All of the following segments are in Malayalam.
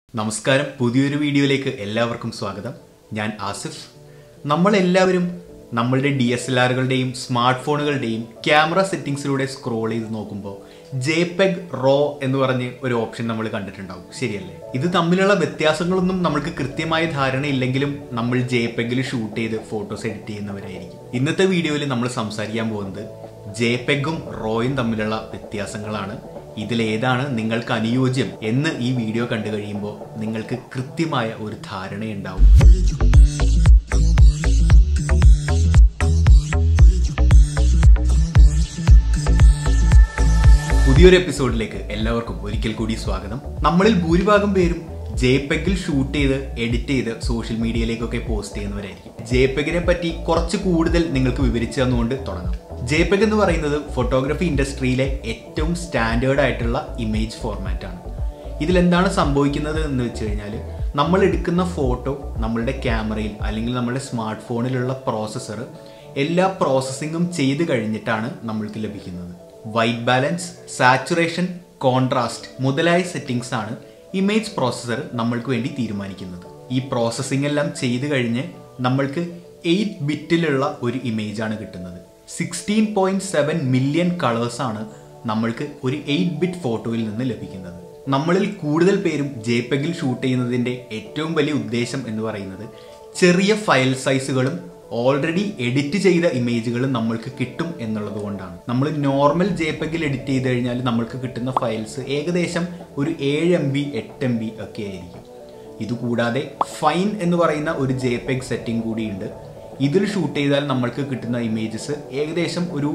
നമസ്കാരം പുതിയൊരു വീഡിയോയിലേക്ക് എല്ലാവർക്കും സ്വാഗതം. ഞാൻ ആസിഫ്. നമ്മളെല്ലാവരും നമ്മളുടെ DSLRകളുടെയും സ്മാർട്ട് ഫോണുകളുടെയും ക്യാമറ സെറ്റിംഗ്സിലൂടെ സ്ക്രോൾ ചെയ്ത് നോക്കുമ്പോൾ JPEG RAW എന്ന് പറഞ്ഞ് ഒരു ഓപ്ഷൻ നമ്മൾ കണ്ടിട്ടുണ്ടാവും, ശരിയല്ലേ? ഇത് തമ്മിലുള്ള വ്യത്യാസങ്ങളൊന്നും നമ്മൾക്ക് കൃത്യമായ ധാരണയില്ലെങ്കിലും നമ്മൾ JPEGൽ ഷൂട്ട് ചെയ്ത് ഫോട്ടോസ് എഡിറ്റ് ചെയ്യുന്നവരായിരിക്കും. ഇന്നത്തെ വീഡിയോയിൽ നമ്മൾ സംസാരിക്കാൻ പോകുന്നത് JPEGും RAWയും തമ്മിലുള്ള വ്യത്യാസങ്ങളാണ്. ഇതിലേതാണ് നിങ്ങൾക്ക് അനുയോജ്യം എന്ന് ഈ വീഡിയോ കണ്ടു കഴിയുമ്പോൾ നിങ്ങൾക്ക് കൃത്യമായ ഒരു ധാരണയുണ്ടാവും. പുതിയൊരു എപ്പിസോഡിലേക്ക് എല്ലാവർക്കും ഒരിക്കൽ കൂടി സ്വാഗതം. നമ്മളിൽ ഭൂരിഭാഗം പേരും JPEGൽ ഷൂട്ട് ചെയ്ത് എഡിറ്റ് ചെയ്ത് സോഷ്യൽ മീഡിയയിലേക്കൊക്കെ പോസ്റ്റ് ചെയ്യുന്നവരായിരിക്കും. JPEGനെ പറ്റി കുറച്ച് കൂടുതൽ നിങ്ങൾക്ക് വിവരിച്ചു തന്നുകൊണ്ട് തുടങ്ങാം. JPEG എന്ന് പറയുന്നത് ഫോട്ടോഗ്രാഫി ഇൻഡസ്ട്രിയിലെ ഏറ്റവും സ്റ്റാൻഡേർഡ് ആയിട്ടുള്ള ഇമേജ് ഫോർമാറ്റ് ആണ്. ഇതിലെന്താണ് സംഭവിക്കുന്നത് എന്ന് വെച്ച് കഴിഞ്ഞാൽ, നമ്മൾ എടുക്കുന്ന ഫോട്ടോ നമ്മളുടെ ക്യാമറയിൽ അല്ലെങ്കിൽ നമ്മുടെ സ്മാർട്ട് ഫോണിലുള്ള പ്രോസസ്സർ എല്ലാ പ്രോസസ്സിങ്ങും ചെയ്ത് കഴിഞ്ഞിട്ടാണ് നമ്മൾക്ക് ലഭിക്കുന്നത്. വൈറ്റ് ബാലൻസ്, സാച്ചുറേഷൻ, കോൺട്രാസ്റ്റ് മുതലായ സെറ്റിംഗ്സ് ആണ് ഇമേജ് പ്രോസസ്സർ നമ്മൾക്ക് വേണ്ടി തീരുമാനിക്കുന്നത്. ഈ പ്രോസസ്സിംഗ് എല്ലാം ചെയ്ത് കഴിഞ്ഞ് നമ്മൾക്ക് 8 ബിറ്റിലുള്ള ഒരു ഇമേജ് ആണ് കിട്ടുന്നത്. 16.7 മില്യൺ കളേഴ്സ് ആണ് നമ്മൾക്ക് ഒരു 8 ബിറ്റ് ഫോട്ടോയിൽ നിന്ന് ലഭിക്കുന്നത്. നമ്മളിൽ കൂടുതൽ പേരും JPEGൽ ഷൂട്ട് ചെയ്യുന്നതിൻ്റെ ഏറ്റവും വലിയ ഉദ്ദേശം എന്ന് പറയുന്നത് ചെറിയ ഫയൽ സൈസുകളും ഓൾറെഡി എഡിറ്റ് ചെയ്ത ഇമേജുകളും നമ്മൾക്ക് കിട്ടും എന്നുള്ളത് കൊണ്ടാണ്. നമ്മൾ നോർമൽ JPEGൽ എഡിറ്റ് ചെയ്ത് കഴിഞ്ഞാൽ നമ്മൾക്ക് കിട്ടുന്ന ഫയൽസ് ഏകദേശം ഒരു 7 MB 8 MB ഒക്കെ ആയിരിക്കും. ഇതുകൂടാതെ ഫൈൻ എന്ന് പറയുന്ന ഒരു JPEG സെറ്റിംഗ് കൂടിയുണ്ട്. ഇതിൽ ഷൂട്ട് ചെയ്താൽ നമ്മൾക്ക് കിട്ടുന്ന ഇമേജസ് ഏകദേശം ഒരു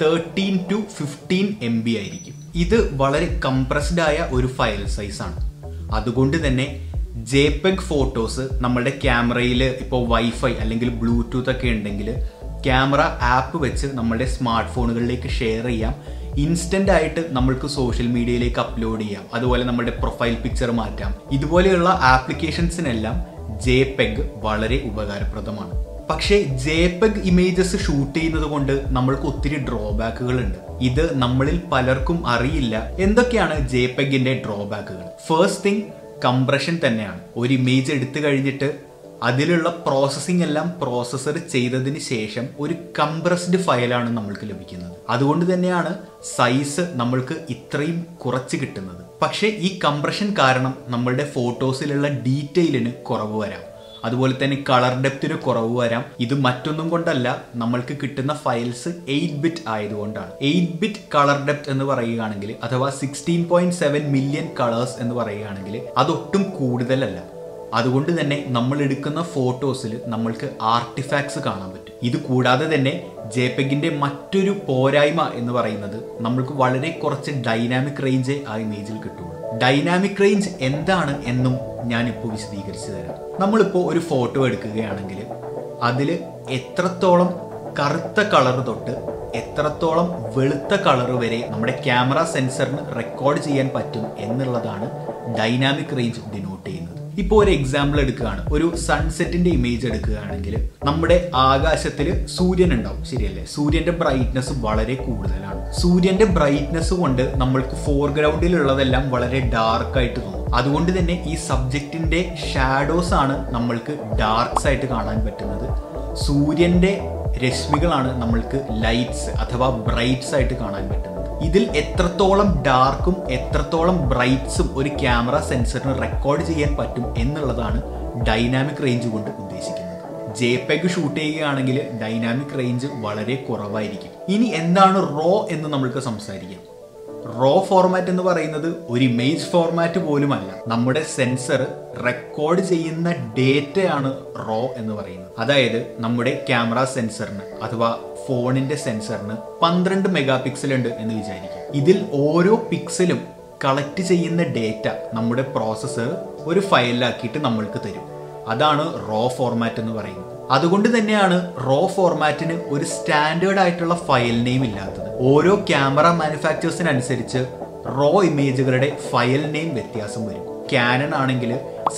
13 to 15 MB ആയിരിക്കും. ഇത് വളരെ കംപ്രസ്ഡ് ആയ ഒരു ഫയൽ സൈസാണ്. അതുകൊണ്ട് തന്നെ JPEG ഫോട്ടോസ് നമ്മളുടെ ക്യാമറയിൽ ഇപ്പോൾ വൈഫൈ അല്ലെങ്കിൽ ബ്ലൂടൂത്ത് ഒക്കെ ഉണ്ടെങ്കിൽ ക്യാമറ ആപ്പ് വെച്ച് നമ്മളുടെ സ്മാർട്ട് ഫോണുകളിലേക്ക് ഷെയർ ചെയ്യാം. ഇൻസ്റ്റന്റ് ആയിട്ട് നമ്മൾക്ക് സോഷ്യൽ മീഡിയയിലേക്ക് അപ്ലോഡ് ചെയ്യാം. അതുപോലെ നമ്മുടെ പ്രൊഫൈൽ പിക്ചർ മാറ്റാം. ഇതുപോലെയുള്ള ആപ്ലിക്കേഷൻസിനെല്ലാം JPEG വളരെ ഉപകാരപ്രദമാണ്. പക്ഷേ JPEG ഇമേജസ് ഷൂട്ട് ചെയ്യുന്നത് കൊണ്ട് നമ്മൾക്ക് ഒത്തിരി ഡ്രോബാക്കുകൾ ഉണ്ട്. ഇത് നമ്മളിൽ പലർക്കും അറിയില്ല. എന്തൊക്കെയാണ് JPEGന്റെ ഡ്രോബാക്കുകൾ? ഫസ്റ്റ് തിങ്, കംപ്രഷൻ തന്നെയാണ്. ഒരു ഇമേജ് എടുത്തു കഴിഞ്ഞിട്ട് അതിലുള്ള പ്രോസസ്സിംഗ് എല്ലാം പ്രോസസ്സർ ചെയ്തതിന് ശേഷം ഒരു കംപ്രസ്ഡ് ഫയലാണ് നമ്മൾക്ക് ലഭിക്കുന്നത്. അതുകൊണ്ട് തന്നെയാണ് സൈസ് നമ്മൾക്ക് ഇത്രയും കുറച്ച് കിട്ടുന്നത്. പക്ഷേ ഈ കംപ്രഷൻ കാരണം നമ്മളുടെ ഫോട്ടോസിലുള്ള ഡീറ്റെയിലിന് കുറവ് വരാം. അതുപോലെ തന്നെ കളർ ഡെപ്തിന് കുറവ് വരാം. ഇത് മറ്റൊന്നും കൊണ്ടല്ല, നമ്മൾക്ക് കിട്ടുന്ന ഫയൽസ് 8 ബിറ്റ് ആയതുകൊണ്ടാണ്. 8 ബിറ്റ് കളർ ഡെപ്ത് എന്ന് പറയുകയാണെങ്കിൽ അഥവാ 16.7 മില്യൺ കളേഴ്സ് എന്ന് പറയുകയാണെങ്കിൽ അതൊട്ടും കൂടുതലല്ല. അതുകൊണ്ട് തന്നെ നമ്മൾ എടുക്കുന്ന ഫോട്ടോസിൽ നമ്മൾക്ക് ആർട്ടിഫാക്ട്സ് കാണാൻ പറ്റും. ഇത് കൂടാതെ തന്നെ JPEGന്റെ മറ്റൊരു പോരായ്മ എന്ന് പറയുന്നത് നമ്മൾക്ക് വളരെ കുറച്ച് ഡൈനാമിക് റേഞ്ചേ ആ ഇമേജിൽ കിട്ടുള്ളൂ. ഡൈനാമിക് റേഞ്ച് എന്താണ് എന്നും ഞാനിപ്പോൾ വിശദീകരിച്ചു തരാം. നമ്മളിപ്പോൾ ഒരു ഫോട്ടോ എടുക്കുകയാണെങ്കിൽ അതിൽ എത്രത്തോളം കറുത്ത കളർ തൊട്ട് എത്രത്തോളം വെളുത്ത കളർ വരെ നമ്മുടെ ക്യാമറ സെൻസറിന് റെക്കോർഡ് ചെയ്യാൻ പറ്റും എന്നുള്ളതാണ് ഡൈനാമിക് റേഞ്ച് ഡിനോട്ട് ചെയ്യുന്നത്. ഇപ്പോൾ ഒരു എക്സാമ്പിൾ എടുക്കുകയാണ്. ഒരു സൺസെറ്റിന്റെ ഇമേജ് എടുക്കുകയാണെങ്കിൽ നമ്മുടെ ആകാശത്തിൽ സൂര്യൻ ഉണ്ടാവും, ശരിയല്ലേ? സൂര്യന്റെ ബ്രൈറ്റ്നസ് വളരെ കൂടുതലാണ്. സൂര്യന്റെ ബ്രൈറ്റ്നസ് കൊണ്ട് നമ്മൾക്ക് ഫോർഗ്രൗണ്ടിലുള്ളതെല്ലാം വളരെ ഡാർക്ക് ആയിട്ട് തോന്നും. അതുകൊണ്ട് തന്നെ ഈ സബ്ജക്റ്റിന്റെ ഷാഡോസ് ആണ് നമ്മൾക്ക് ഡാർക്സ് ആയിട്ട് കാണാൻ പറ്റുന്നത്. സൂര്യന്റെ രശ്മികളാണ് നമ്മൾക്ക് ലൈറ്റ്സ് അഥവാ ബ്രൈറ്റ്സ് ആയിട്ട് കാണാൻ പറ്റുന്നത്. ഇതിൽ എത്രത്തോളം ഡാർക്കും എത്രത്തോളം ബ്രൈറ്റ്സും ഒരു ക്യാമറ സെൻസറിന് റെക്കോർഡ് ചെയ്യാൻ പറ്റും എന്നുള്ളതാണ് ഡൈനാമിക് റേഞ്ച് കൊണ്ട് ഉദ്ദേശിക്കുന്നത്. JPEG ഷൂട്ട് ചെയ്യുകയാണെങ്കിൽ ഡൈനാമിക് റേഞ്ച് വളരെ കുറവായിരിക്കും. ഇനി എന്താണ് RAW എന്ന് നമ്മൾക്ക് സംസാരിക്കാം. RAW ഫോർമാറ്റ് എന്ന് പറയുന്നത് ഒരു ഇമേജ് ഫോർമാറ്റ് പോലുമല്ല. നമ്മുടെ സെൻസർ റെക്കോർഡ് ചെയ്യുന്ന ഡേറ്റയാണ് RAW എന്ന് പറയുന്നത്. അതായത് നമ്മുടെ ക്യാമറ സെൻസറിന് അഥവാ ഫോണിന്റെ സെൻസറിന് 12 മെഗാ പിക്സൽ ഉണ്ട് എന്ന് വിചാരിക്കും. ഇതിൽ ഓരോ പിക്സലും കളക്ട് ചെയ്യുന്ന ഡേറ്റ നമ്മുടെ പ്രോസസ്സർ ഒരു ഫയലിലാക്കിയിട്ട് നമ്മൾക്ക് തരും. അതാണ് RAW ഫോർമാറ്റ് എന്ന് പറയുന്നത്. അതുകൊണ്ട് തന്നെയാണ് RAW ഫോർമാറ്റിന് ഒരു സ്റ്റാൻഡേർഡ് ആയിട്ടുള്ള ഫയൽ നെയിം ഇല്ലാത്തത്. ഓരോ ക്യാമറ മാനുഫാക്ചേഴ്സിനനുസരിച്ച് RAW ഇമേജുകളുടെ ഫയൽ നെയിം വ്യത്യാസം വരും. ക്യാനൺ ആണെങ്കിൽ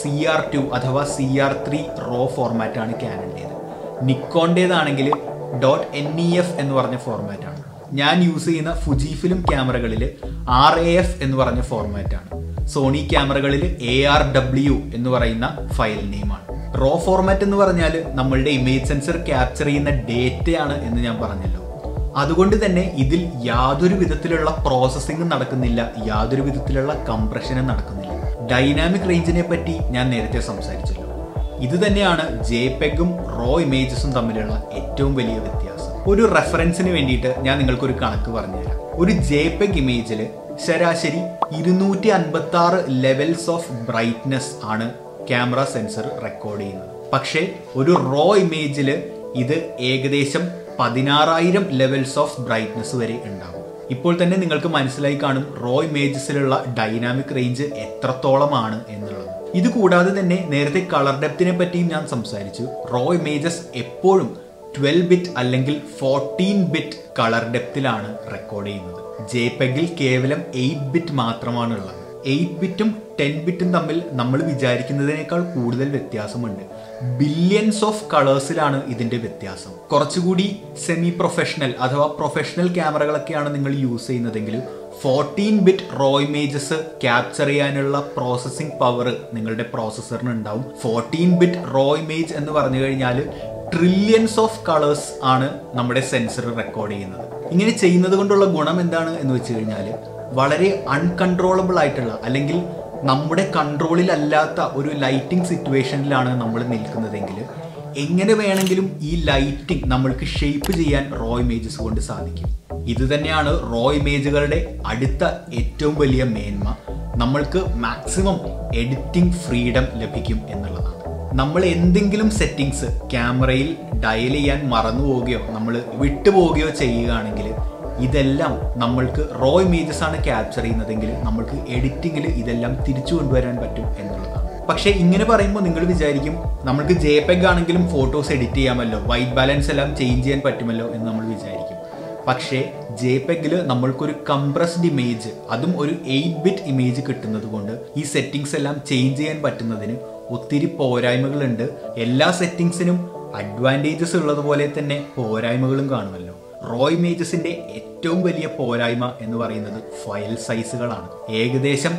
CR2 അഥവാ CR3 RAW ഫോർമാറ്റ് ആണ് ക്യാനൻ്റേത്. നിക്കോണ്ടേതാണെങ്കിൽ .NEF എന്ന് പറഞ്ഞ ഫോർമാറ്റാണ്. ഞാൻ യൂസ് ചെയ്യുന്ന ഫുജി ഫിലിം ക്യാമറകളിൽ RAF എന്ന് പറഞ്ഞ ഫോർമാറ്റാണ്. സോണി ക്യാമറകളിൽ ARW എന്ന് പറയുന്ന ഫയൽ നെയിമാണ്. റോ ഫോർമാറ്റ് എന്ന് പറഞ്ഞാൽ നമ്മളുടെ ഇമേജ് സെൻസർ ക്യാപ്ചർ ചെയ്യുന്ന ഡേറ്റയാണ് എന്ന് ഞാൻ പറഞ്ഞല്ലോ. അതുകൊണ്ട് തന്നെ ഇതിൽ യാതൊരു വിധത്തിലുള്ള പ്രോസസ്സിംഗ് നടക്കുന്നില്ല, യാതൊരു വിധത്തിലുള്ള കംപ്രഷനും നടക്കുന്നില്ല. ഡൈനാമിക് റേഞ്ചിനെ പറ്റി ഞാൻ നേരത്തെ സംസാരിച്ചല്ലോ. ഇത് തന്നെയാണ് JPEGും റോ ഇമേജസും തമ്മിലുള്ള ഏറ്റവും വലിയ വ്യത്യാസം. ഒരു റെഫറൻസിന് വേണ്ടിയിട്ട് ഞാൻ നിങ്ങൾക്കൊരു കണക്ക് പറഞ്ഞുതരാം. ഒരു JPEG ഇമേജിൽ ശരാശരി 256 ലെവൽസ് ഓഫ് ബ്രൈറ്റ്നെസ് ആണ് ക്യാമറ സെൻസർ റെക്കോർഡ് ചെയ്യുന്നത്. പക്ഷേ ഒരു റോ ഇമേജിൽ ഇത് ഏകദേശം 16,000 ലെവൽസ് ഓഫ് ബ്രൈറ്റ്നെസ് വരെ ഉണ്ടാകും. ഇപ്പോൾ തന്നെ നിങ്ങൾക്ക് മനസ്സിലായി കാണും റോ ഇമേജസിലുള്ള ഡൈനാമിക് റേഞ്ച് എത്രത്തോളമാണ് എന്നുള്ളത്. ഇത് കൂടാതെ തന്നെ നേരത്തെ കളർ ഡെപ്തിനെ പറ്റിയും ഞാൻ സംസാരിച്ചു. റോ ഇമേജസ് എപ്പോഴും 12 ബിറ്റ് അല്ലെങ്കിൽ 14 ബിറ്റ് കളർ ഡെപ്തിലാണ് റെക്കോർഡ് ചെയ്യുന്നത്. JPEGിൽ കേവലം 8 ബിറ്റ് മാത്രമാണുള്ളത്. 8 ബിറ്റും 10 ബിറ്റും തമ്മിൽ നമ്മൾ വിചാരിക്കുന്നതിനേക്കാൾ കൂടുതൽ വ്യത്യാസമുണ്ട്. ബില്യൺസ് ഓഫ് കളേഴ്സിലാണ് ഇതിന്റെ വ്യത്യാസം. കുറച്ചുകൂടി സെമി പ്രൊഫഷണൽ അഥവാ പ്രൊഫഷണൽ ക്യാമറകളൊക്കെയാണ് നിങ്ങൾ യൂസ് ചെയ്യുന്നതെങ്കിൽ 14 ബിറ്റ് റോ ഇമേജസ് ക്യാപ്ചർ ചെയ്യാനുള്ള പ്രോസസ്സിംഗ് പവർ നിങ്ങളുടെ പ്രോസസ്സറിന് ഉണ്ടാവും. 14 ബിറ്റ് റോ ഇമേജ് എന്ന് പറഞ്ഞു കഴിഞ്ഞാൽ ട്രില്യൺസ് ഓഫ് കളേഴ്സ് ആണ് നമ്മുടെ സെൻസർ റെക്കോർഡ് ചെയ്യുന്നത്. ഇങ്ങനെ ചെയ്യുന്നത് കൊണ്ടുള്ള ഗുണം എന്താണ് എന്ന് വെച്ച് കഴിഞ്ഞാൽ വളരെ അൺകൺട്രോളബിൾ ആയിട്ടുള്ള അല്ലെങ്കിൽ നമ്മുടെ കൺട്രോളിൽ അല്ലാത്ത ഒരു ലൈറ്റിംഗ് സിറ്റുവേഷനിലാണ് നമ്മൾ നിൽക്കുന്നതെങ്കിൽ എങ്ങനെ വേണമെങ്കിലും ഈ ലൈറ്റിംഗ് നമ്മൾക്ക് ഷേപ്പ് ചെയ്യാൻ റോ ഇമേജസ് കൊണ്ട് സാധിക്കും. ഇത് തന്നെയാണ് റോ ഇമേജുകളുടെ അടുത്ത ഏറ്റവും വലിയ മേന്മ. നമ്മൾക്ക് മാക്സിമം എഡിറ്റിംഗ് ഫ്രീഡം ലഭിക്കും എന്നുള്ളതാണ്. നമ്മൾ എന്തെങ്കിലും സെറ്റിങ്സ് ക്യാമറയിൽ ഡയൽ ചെയ്യാൻ മറന്നു പോവുകയോ നമ്മൾ വിട്ടുപോവുകയോ ചെയ്യുകയാണെങ്കിൽ ഇതെല്ലാം നമ്മൾക്ക് റോ ഇമേജസ് ആണ് ക്യാപ്ചർ ചെയ്യുന്നതെങ്കിൽ നമ്മൾക്ക് എഡിറ്റിങ്ങിൽ ഇതെല്ലാം തിരിച്ചു കൊണ്ടുവരാൻ പറ്റും എന്നുള്ളതാണ്. പക്ഷേ ഇങ്ങനെ പറയുമ്പോൾ നിങ്ങൾ വിചാരിക്കും നമ്മൾക്ക് JPEG ആണെങ്കിലും ഫോട്ടോസ് എഡിറ്റ് ചെയ്യാമല്ലോ, വൈറ്റ് ബാലൻസ് എല്ലാം ചേഞ്ച് ചെയ്യാൻ പറ്റുമല്ലോ എന്ന് നമ്മൾ വിചാരിക്കും. പക്ഷേ JPEGിൽ നമ്മൾക്കൊരു കംപ്രസ്ഡ് ഇമേജ്, അതും ഒരു 8 ബിറ്റ് ഇമേജ് കിട്ടുന്നത് കൊണ്ട് ഈ സെറ്റിങ്സ് എല്ലാം ചേഞ്ച് ചെയ്യാൻ പറ്റുന്നതിന് ഒത്തിരി പോരായ്മകളുണ്ട്. എല്ലാ സെറ്റിങ്സിനും അഡ്വാൻറ്റേജസ് ഉള്ളതുപോലെ തന്നെ പോരായ്മകളും കാണുമല്ലോ. റോ ഇമേജസിന്റെ ഏറ്റവും വലിയ പോരായ്മ എന്ന് പറയുന്നത് ഫയൽ സൈസുകളാണ്. ഏകദേശം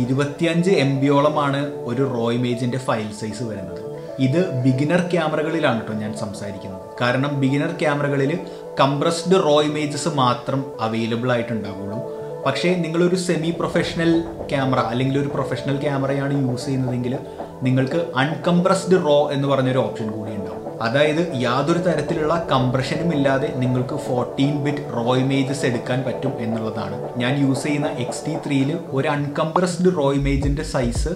25 MBയോളമാണ് ഒരു റോ ഇമേജിന്റെ ഫയൽ സൈസ് വരുന്നത്. ഇത് ബിഗിനർ ക്യാമറകളിലാണ് കേട്ടോ ഞാൻ സംസാരിക്കുന്നത്. കാരണം ബിഗിനർ ക്യാമറകളിൽ കംപ്രസ്ഡ് റോ ഇമേജസ് മാത്രം അവൈലബിൾ ആയിട്ടുണ്ടാവുള്ളൂ. പക്ഷേ നിങ്ങളൊരു സെമി പ്രൊഫഷണൽ ക്യാമറ അല്ലെങ്കിൽ ഒരു പ്രൊഫഷണൽ ക്യാമറയാണ് യൂസ് ചെയ്യുന്നതെങ്കിൽ നിങ്ങൾക്ക് അൺകംപ്രസ്ഡ് റോ എന്ന് പറഞ്ഞൊരു ഓപ്ഷൻ കൂടി ഉണ്ടാവും. അതായത് യാതൊരു തരത്തിലുള്ള കംപ്രഷനും ഇല്ലാതെ നിങ്ങൾക്ക് 14 ബിറ്റ് റോ ഇമേജസ് എടുക്കാൻ പറ്റും എന്നുള്ളതാണ്. ഞാൻ യൂസ് ചെയ്യുന്ന X-T3യിൽ ഒരു അൺകംപ്രസ്ഡ് റോ ഇമേജിന്റെ സൈസ്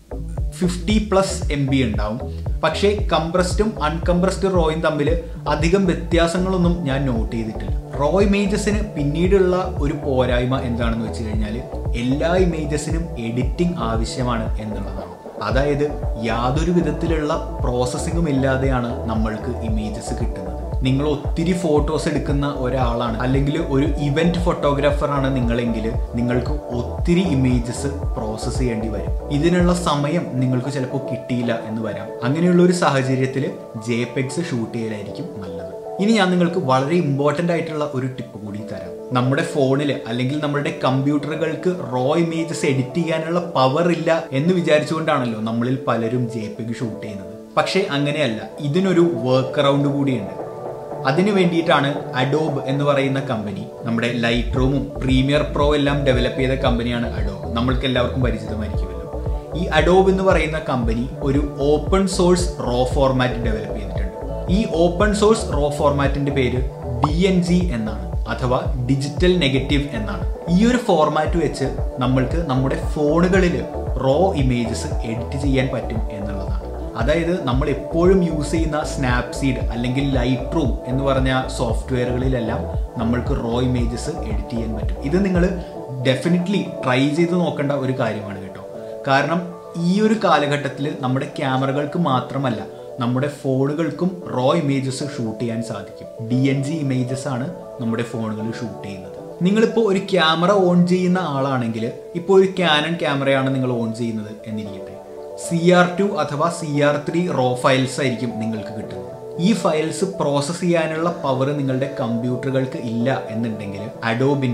50+ MB ഉണ്ടാവും. പക്ഷേ കംപ്രസ്ഡും അൺകംപ്രസ്ഡ് റോയും തമ്മിൽ അധികം വ്യത്യാസങ്ങളൊന്നും ഞാൻ നോട്ട് ചെയ്തിട്ടില്ല. റോ ഇമേജസിന് പിന്നീടുള്ള ഒരു പോരായ്മ എന്താണെന്ന് വെച്ച് കഴിഞ്ഞാൽ എല്ലാ ഇമേജസിനും എഡിറ്റിംഗ് ആവശ്യമാണ് എന്നുള്ളതാണ്. അതായത് യാതൊരു വിധത്തിലുള്ള പ്രോസസ്സിങ്ങും ഇല്ലാതെയാണ് നമ്മൾക്ക് ഇമേജസ് കിട്ടുന്നത്. നിങ്ങൾ ഒത്തിരി ഫോട്ടോസ് എടുക്കുന്ന ഒരാളാണ് അല്ലെങ്കിൽ ഒരു ഇവന്റ് ഫോട്ടോഗ്രാഫർ ആണ് നിങ്ങളെങ്കിൽ നിങ്ങൾക്ക് ഒത്തിരി ഇമേജസ് പ്രോസസ്സ് ചെയ്യേണ്ടി വരും. ഇതിനുള്ള സമയം നിങ്ങൾക്ക് ചിലപ്പോൾ കിട്ടിയില്ല എന്ന് വരാം. അങ്ങനെയുള്ള ഒരു സാഹചര്യത്തിൽ JPEGs ഷൂട്ട് ചെയ്യലായിരിക്കും നല്ലത്. ഇനി ഞാൻ നിങ്ങൾക്ക് വളരെ ഇമ്പോർട്ടൻ്റ് ആയിട്ടുള്ള ഒരു ടിപ്പ് കൂടി തരാം. നമ്മുടെ ഫോണിൽ അല്ലെങ്കിൽ നമ്മുടെ കമ്പ്യൂട്ടറുകൾക്ക് റോ ഇമേജസ് എഡിറ്റ് ചെയ്യാനുള്ള പവർ ഇല്ല എന്ന് വിചാരിച്ചുകൊണ്ടാണല്ലോ നമ്മളിൽ പലരും JPEG ഷൂട്ട് ചെയ്യുന്നത്. പക്ഷേ അങ്ങനെയല്ല, ഇതിനൊരു വർക്ക് അറൗണ്ട് കൂടിയുണ്ട്. അതിനു വേണ്ടിയിട്ടാണ് അഡോബ് എന്ന് പറയുന്ന കമ്പനി, നമ്മുടെ ലൈറ്റ് റൂമും പ്രീമിയർ പ്രോ എല്ലാം ഡെവലപ്പ് ചെയ്ത കമ്പനിയാണ് അഡോബ്. നമ്മൾക്ക് എല്ലാവർക്കും പരിചിതമായിരിക്കുമല്ലോ. ഈ അഡോബ് എന്ന് പറയുന്ന കമ്പനി ഒരു open source raw format develop ചെയ്തിട്ടുണ്ട്. ഈ ഓപ്പൺ സോഴ്സ് റോ ഫോർമാറ്റിന്റെ പേര് DNG എന്നാണ്, അഥവാ ഡിജിറ്റൽ നെഗറ്റീവ് എന്നാണ്. ഈ ഒരു ഫോർമാറ്റ് വെച്ച് നമ്മൾക്ക് നമ്മുടെ ഫോണുകളിൽ റോ ഇമേജസ് എഡിറ്റ് ചെയ്യാൻ പറ്റും എന്നുള്ളതാണ്. അതായത് നമ്മൾ എപ്പോഴും യൂസ് ചെയ്യുന്ന സ്നാപ്സീഡ് അല്ലെങ്കിൽ ലൈറ്റ് റൂം എന്ന് പറഞ്ഞ സോഫ്റ്റ്വെയറുകളിലെല്ലാം നമ്മൾക്ക് റോ ഇമേജസ് എഡിറ്റ് ചെയ്യാൻ പറ്റും. ഇത് നിങ്ങൾ ഡെഫിനറ്റ്ലി ട്രൈ ചെയ്ത് നോക്കേണ്ട ഒരു കാര്യമാണ് കേട്ടോ. കാരണം ഈ ഒരു കാലഘട്ടത്തിൽ നമ്മുടെ ക്യാമറകൾക്ക് മാത്രമല്ല നമ്മുടെ ഫോണുകൾക്കും റോ ഇമേജസ് ഷൂട്ട് ചെയ്യാൻ സാധിക്കും. DNG ഇമേജസ് ആണ് നമ്മുടെ ഫോണുകളിൽ ഷൂട്ട് ചെയ്യുന്നത്. നിങ്ങളിപ്പോൾ ഒരു ക്യാമറ ഓൺ ചെയ്യുന്ന ആളാണെങ്കിൽ, ഇപ്പോൾ ഒരു ക്യാനൺ ക്യാമറയാണ് നിങ്ങൾ ഓൺ ചെയ്യുന്നത് എന്നിരിക്കട്ടെ, CR2 അഥവാ CR3 റോ ഫയൽസ് ആയിരിക്കും നിങ്ങൾക്ക് കിട്ടുന്നത്. ഈ ഫയൽസ് പ്രോസസ്സ് ചെയ്യാനുള്ള പവർ നിങ്ങളുടെ കമ്പ്യൂട്ടറുകൾക്ക് ഇല്ല എന്നുണ്ടെങ്കിൽ അഡോബിന്റെ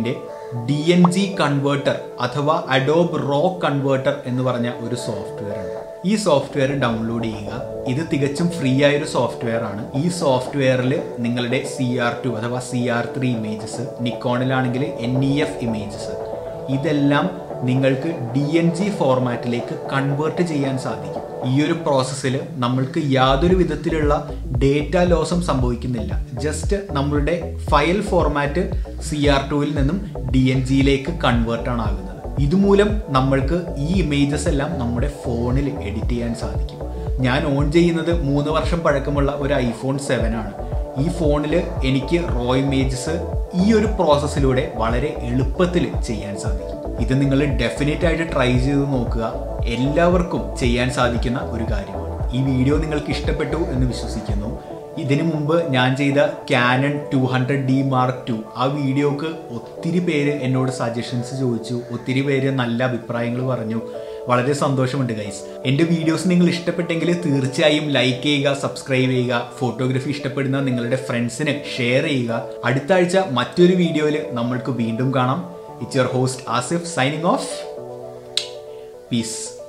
DNG കൺവേർട്ടർ അഥവാ അഡോബ് റോ കൺവേർട്ടർ എന്ന് പറഞ്ഞ ഒരു സോഫ്റ്റ്വെയർ ഉണ്ട്. ഈ സോഫ്റ്റ്വെയർ ഡൗൺലോഡ് ചെയ്യുക. ഇത് തികച്ചും ഫ്രീ ആയൊരു സോഫ്റ്റ്വെയർ ആണ്. ഈ സോഫ്റ്റ്വെയറിൽ നിങ്ങളുടെ CR2 അഥവാ CR3 ഇമേജസ്, നിക്കോണിലാണെങ്കിൽ NEF ഇമേജസ്, ഇതെല്ലാം നിങ്ങൾക്ക് DNG ഫോർമാറ്റിലേക്ക് കൺവേർട്ട് ചെയ്യാൻ സാധിക്കും. ഈ ഒരു പ്രോസസ്സിൽ നമ്മൾക്ക് യാതൊരു വിധത്തിലുള്ള ഡേറ്റ ലോസും സംഭവിക്കുന്നില്ല. ജസ്റ്റ് നമ്മളുടെ ഫയൽ ഫോർമാറ്റ് CR2-ൽ നിന്നും DNG-യിലേക്ക് കൺവേർട്ടാണ് ആകുന്നത്. ഇതുമൂലം നമ്മൾക്ക് ഈ ഇമേജസ് എല്ലാം നമ്മുടെ ഫോണിൽ എഡിറ്റ് ചെയ്യാൻ സാധിക്കും. ഞാൻ ഓൺ ചെയ്യുന്നത് 3 വർഷം പഴക്കമുള്ള ഒരു iPhone 7 ആണ്. ഈ ഫോണിൽ എനിക്ക് റോ ഇമേജസ് ഈ ഒരു പ്രോസസ്സിലൂടെ വളരെ എളുപ്പത്തിൽ ചെയ്യാൻ സാധിക്കും. ഇത് നിങ്ങൾ ഡെഫിനറ്റ് ആയിട്ട് ട്രൈ ചെയ്ത് നോക്കുക. എല്ലാവർക്കും ചെയ്യാൻ സാധിക്കുന്ന ഒരു കാര്യമാണ്. ഈ വീഡിയോ നിങ്ങൾക്ക് ഇഷ്ടപ്പെട്ടു എന്ന് വിശ്വസിക്കുന്നു. ഇതിനു മുമ്പ് ഞാൻ ചെയ്ത Canon 200D Mark II ആ വീഡിയോക്ക് ഒത്തിരി പേര് എന്നോട് സജഷൻസ് ചോദിച്ചു, ഒത്തിരി പേര് നല്ല അഭിപ്രായങ്ങൾ പറഞ്ഞു. വളരെ സന്തോഷമുണ്ട് ഗൈസ്. എൻ്റെ വീഡിയോസ് നിങ്ങൾ ഇഷ്ടപ്പെട്ടെങ്കിൽ തീർച്ചയായും ലൈക്ക് ചെയ്യുക, സബ്സ്ക്രൈബ് ചെയ്യുക, ഫോട്ടോഗ്രാഫി ഇഷ്ടപ്പെടുന്ന നിങ്ങളുടെ ഫ്രണ്ട്സിന് ഷെയർ ചെയ്യുക. അടുത്ത ആഴ്ച മറ്റൊരു വീഡിയോയിൽ നമ്മൾക്ക് വീണ്ടും കാണാം. It's your host Asif signing off. Peace.